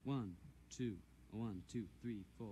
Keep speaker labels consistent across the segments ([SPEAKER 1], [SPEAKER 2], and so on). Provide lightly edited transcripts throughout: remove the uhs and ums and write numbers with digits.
[SPEAKER 1] 1, 2, 1, 2, 3, 4.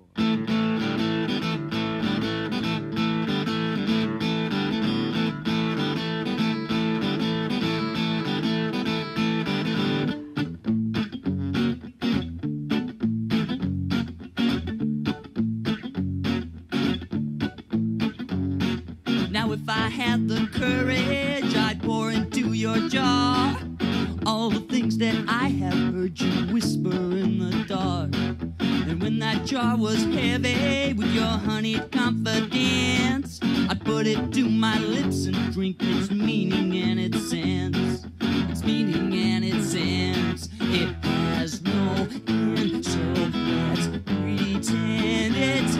[SPEAKER 1] Now if I had the courage, I'd pour into your jar all the things that I have heard you whisper in the dark. And when that jar was heavy with your honeyed confidence, I'd put it to my lips and drink its meaning and its sense. Its meaning and its sense. It has no end, so let's pretend it's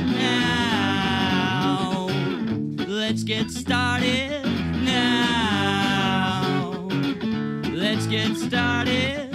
[SPEAKER 1] now. Let's get started now. Let's get started